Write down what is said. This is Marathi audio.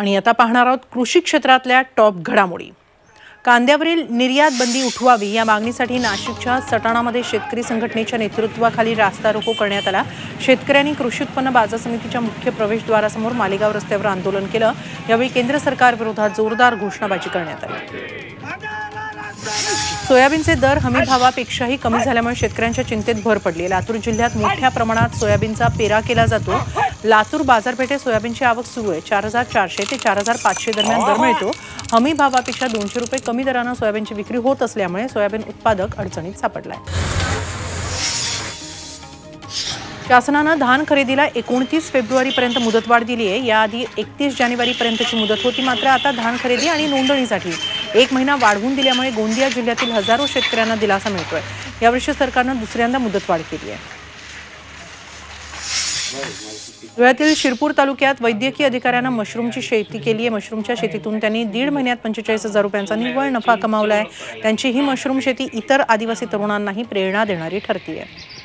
आणि आता पाहणार आहोत कृषी क्षेत्रातल्या टॉप घडामोडी। कांद्यावरील निर्यात बंदी उठवावी या मागणीसाठी नाशिकच्या सटाणामध्ये शेतकरी संघटनेच्या नेतृत्वाखाली रास्ता रोको करण्यात आला। शेतकऱ्यांनी कृषी उत्पन्न बाजार समितीच्या मुख्य प्रवेशद्वारासमोर मालेगाव रस्त्यावर आंदोलन केलं। यावेळी केंद्र सरकार विरोधात जोरदार घोषणाबाजी करण्यात आली। सोयाबीनचे दर हमी भावापेक्षाही कमी झाल्यामुळे शेतकऱ्यांच्या चिंतेत भर पडली। लातूर जिल्ह्यात मोठ्या प्रमाणात सोयाबीनचा पेरा केला जातो। लातूर बाजारपेठेत सोयाबीनची आवक सुरू आहे। 4400 ते 4500 दरम्यान दर मिळतो। हमी भावापेक्षा 200 रुपये कमी दराने सोयाबीनची विक्री होत असल्यामुळे सोयाबीन उत्पादक अडचणीत सापडलाय। शासनानं धान खरेदीला 29 फेब्रुवारीपर्यंत मुदतवाढ दिली आहे। याआधी 31 जानेवारीपर्यंतची मुदत होती, मात्र आता धान खरेदी आणि नोंदणीसाठी 1 महिना वाढवून दिल्यामुळे गोंदिया जिल्ह्यातील हजारो शेतकऱ्यांना दिलासा मिळतोय। यावर्षी सरकारनं दुसऱ्यांदा मुदतवाढ केली आहे। धुळ्यातील शिरपूर तालुक्यात वैद्यकीय अधिकाऱ्यांना मशरूमची शेती केली आहे। मशरूमच्या शेतीतून त्यांनी 1.5 महिन्यात 45,000 रुपयांचा निव्वळ नफा कमावला आहे। त्यांची ही मशरूम शेती इतर आदिवासी तरुणांनाही प्रेरणा देणारी ठरते आहे।